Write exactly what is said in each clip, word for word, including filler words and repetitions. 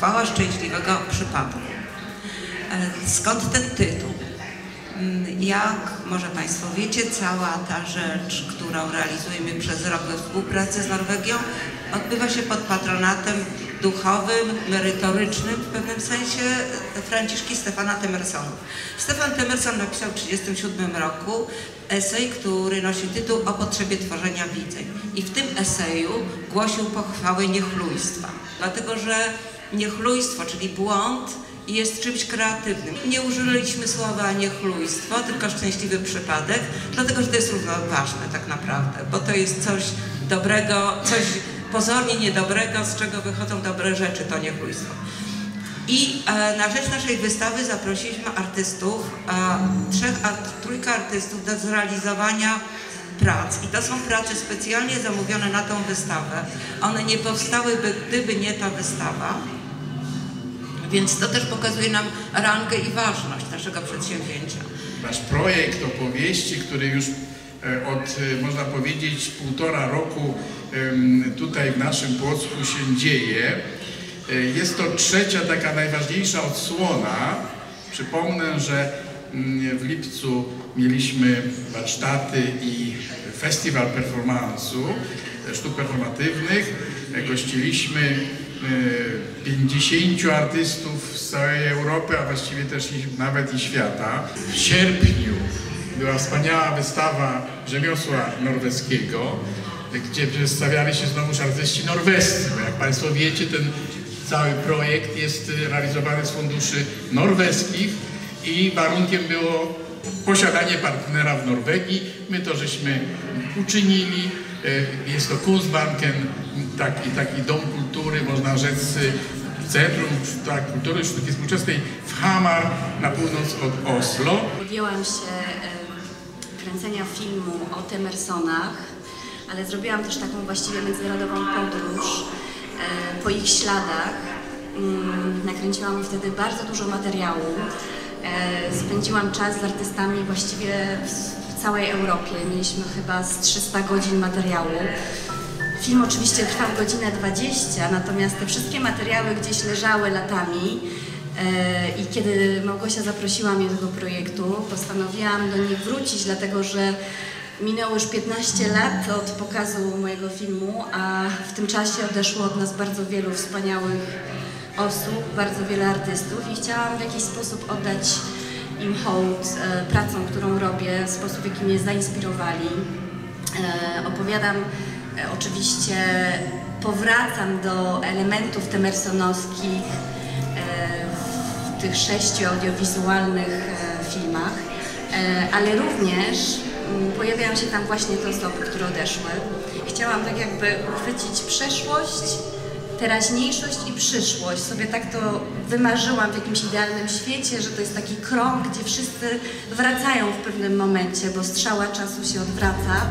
Chwała szczęśliwego przypadku. Skąd ten tytuł? Jak może Państwo wiecie, cała ta rzecz, którą realizujemy przez rok we współpracy z Norwegią, odbywa się pod patronatem duchowym, merytorycznym w pewnym sensie Franciszki Stefana Temersona. Stefan Temerson napisał w tysiąc dziewięćset trzydziestym siódmym roku esej, który nosi tytuł O potrzebie tworzenia widzeń. I w tym eseju głosił pochwałę niechlujstwa, dlatego że niechlujstwo, czyli błąd, jest czymś kreatywnym. Nie użyliśmy słowa niechlujstwo, tylko szczęśliwy przypadek, dlatego że to jest równoważne tak naprawdę, bo to jest coś dobrego, coś pozornie niedobrego, z czego wychodzą dobre rzeczy, to niechlujstwo. I e, na rzecz naszej wystawy zaprosiliśmy artystów, e, trzech, a, trójka artystów do zrealizowania prac. I to są prace specjalnie zamówione na tą wystawę. One nie powstałyby, gdyby nie ta wystawa. Więc to też pokazuje nam rangę i ważność naszego przedsięwzięcia. Nasz projekt opowieści, który już od, można powiedzieć, półtora roku tutaj w naszym Płocku się dzieje. Jest to trzecia, taka najważniejsza odsłona. Przypomnę, że w lipcu mieliśmy warsztaty i festiwal performance'u, sztuk performatywnych. Gościliśmy pięćdziesięciu artystów z całej Europy, a właściwie też i, nawet i świata. W sierpniu była wspaniała wystawa rzemiosła norweskiego, gdzie przedstawiali się znowuż artyści norwescy, bo jak Państwo wiecie, ten cały projekt jest realizowany z funduszy norweskich i warunkiem było posiadanie partnera w Norwegii. My to żeśmy uczynili. Jest to Kunstbanken, taki, taki dom kultury, można rzec, Centrum tak, Kultury Sztuki Współczesnej w Hamar na północ od Oslo. Podjęłam się e, kręcenia filmu o Temersonach, ale zrobiłam też taką właściwie międzynarodową podróż e, po ich śladach. Mm, nakręciłam wtedy bardzo dużo materiału. E, spędziłam czas z artystami właściwie w, w całej Europie. Mieliśmy chyba z trzysta godzin materiału. Film oczywiście trwał godzinę dwadzieścia, natomiast te wszystkie materiały gdzieś leżały latami e, i kiedy Małgosia zaprosiła mnie do tego projektu, postanowiłam do nich wrócić, dlatego że minęło już piętnaście lat od pokazu mojego filmu, a w tym czasie odeszło od nas bardzo wielu wspaniałych osób, bardzo wiele artystów i chciałam w jakiś sposób oddać im hołd e, pracą, którą robię, w sposób, w jaki mnie zainspirowali. E, opowiadam e, oczywiście, powracam do elementów temersonowskich e, w tych sześciu audiowizualnych e, filmach, e, ale również m, pojawiają się tam właśnie te osoby, które odeszły. Chciałam tak jakby uchwycić przeszłość, teraźniejszość i przyszłość. Sobie tak to wymarzyłam w jakimś idealnym świecie, że to jest taki krąg, gdzie wszyscy wracają w pewnym momencie, bo strzała czasu się odwraca.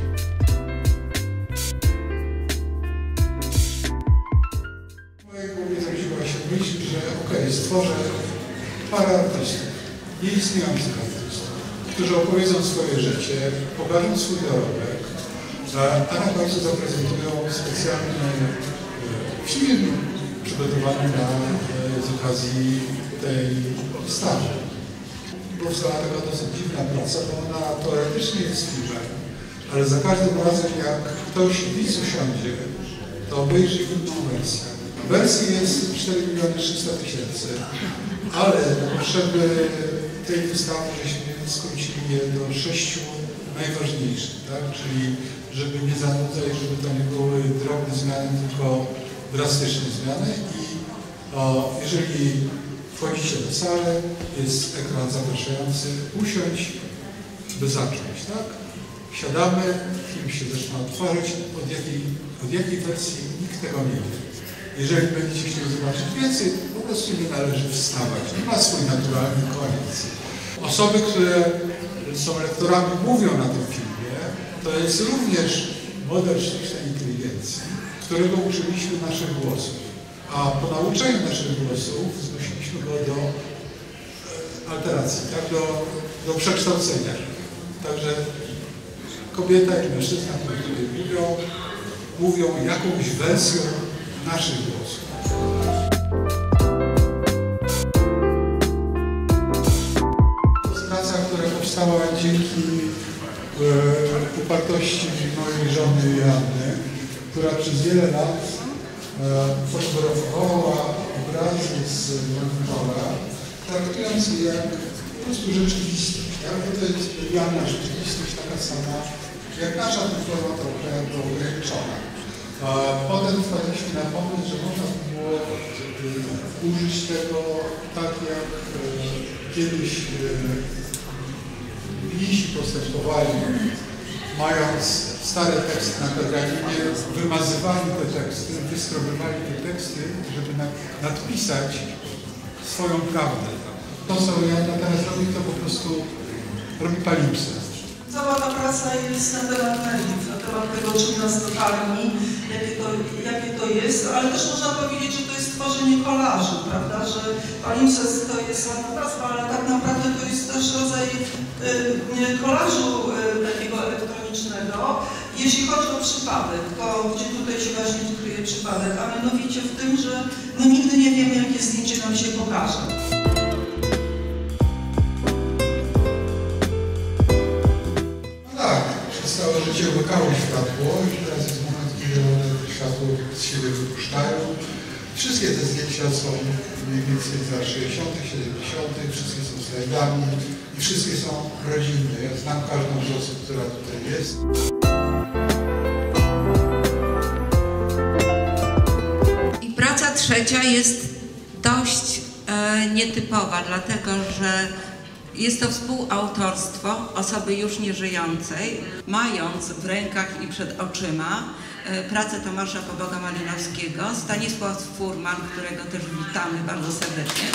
W mojej głowie zrodziła się myśl, że okej, okay, stworzę parę artystów, nieistniejących artystów, którzy opowiedzą swoje życie, pokażą swój dorobek, a na końcu zaprezentują specjalny film przygotowany na, z okazji tej wystawy. Powstała taka dosyć dziwna praca, bo ona teoretycznie jest filmem, ale za każdym razem jak ktoś widz usiądzie, to obejrzy inną wersję. Wersji jest cztery miliony trzysta tysięcy, ale na potrzeby tej wystawy żeśmy skrócili je do sześciu najważniejszych, tak? Czyli żeby nie zanudzać, żeby to nie były drobne zmiany, tylko drastyczne zmiany i o, jeżeli wchodzicie do sali, jest ekran zapraszający, usiądź, by zacząć, tak? Siadamy, film się zaczyna otworzyć, od jakiej, od jakiej wersji nikt tego nie wie. Jeżeli będziecie chcieli zobaczyć więcej, po prostu nie należy wstawać, nie ma swój naturalny koniec. Osoby, które są lektorami, mówią na tym filmie, to jest również model sztucznej inteligencji, którego uczyliśmy naszych głosów. A po nauczeniu naszych głosów zmusiliśmy go do e, alteracji, tak? do, do przekształcenia. Także kobieta i mężczyzna, którzy tutaj mówią, mówią jakąś wersją naszych głosów. powstała dzięki e, upartości mojej żony Joanny, która przez wiele lat e, fotografowała obrazy z Montmora, traktując je jak po prostu rzeczywistość. Tak? Bo to jest realna rzeczywistość, taka sama jak nasza, tylko trochę ograniczona. Potem wpadliśmy na pomysł, że można by było użyć tego tak jak e, kiedyś mnisi postępowali, mając stare teksty na pergaminie, wymazywali te teksty, wyskrobywali te teksty, żeby na, nadpisać swoją prawdę. To, co Joanna teraz robi, to po prostu robi palimpsest. Cała ta praca jest na temat mediów, na temat tego, czym nas dotarli, jakie to, jakie to jest, ale też można powiedzieć, że to jest tworzenie kolażu, prawda, że palimpsest to jest ładna nazwa, ale tak naprawdę to jest też rodzaj y, kolażu y, takiego elektronicznego. Jeśli chodzi o przypadek, to gdzie tutaj się właśnie kryje przypadek, a mianowicie w tym, że my nigdy nie wiemy, jakie zdjęcie nam się pokaże. Całe życie łykało światło i teraz jest moment, kiedy one światło z siebie wypuszczają. Wszystkie te zdjęcia są mniej więcej z lat sześćdziesiątych, siedemdziesiątych, wszystkie są slajdami i wszystkie są rodzinne. Ja znam każdą z osób, która tutaj jest. I praca trzecia jest dość e, nietypowa, dlatego że jest to współautorstwo osoby już nieżyjącej, mając w rękach i przed oczyma e, pracę Tomasza Poboga Malinowskiego, Stanisław Furman, którego też witamy bardzo serdecznie.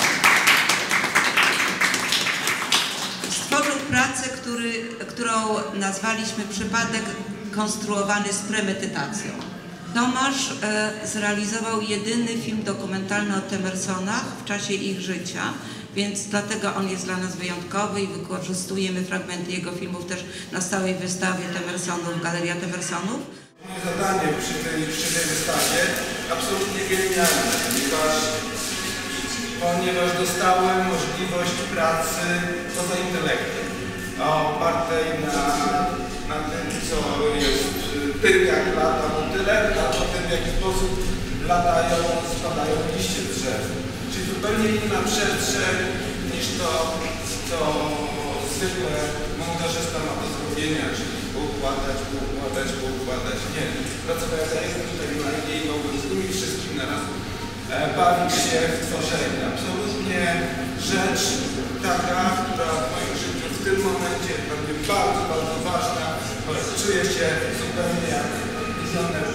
Stworzył pracę, który, którą nazwaliśmy Przypadek konstruowany z premedytacją. Tomasz e, zrealizował jedyny film dokumentalny o Temersonach w czasie ich życia, więc dlatego on jest dla nas wyjątkowy i wykorzystujemy fragmenty jego filmów też na stałej wystawie Temersonów, Galeria Temersonów. Moje zadanie przy tej, przy tej wystawie absolutnie genialne, ponieważ, ponieważ dostałem możliwość pracy poza intelektem, opartej na, na tym, co jest tym, jak lata motylek, a potem w jaki sposób latają, spadają liście drzew. Czyli zupełnie inna przestrzeń niż to, co zwykle montażysta ma do zrobienia, czyli poukładać, poukładać, poukładać. Nie. Pracowałem ja jestem tutaj na niej, mogłem z nimi wszystkim naraz e, bawić się w tworzeniu. Absolutnie rzecz taka, która w moim życiu w tym momencie będzie bardzo, bardzo ważna. Czuję się zupełnie jak wizjoner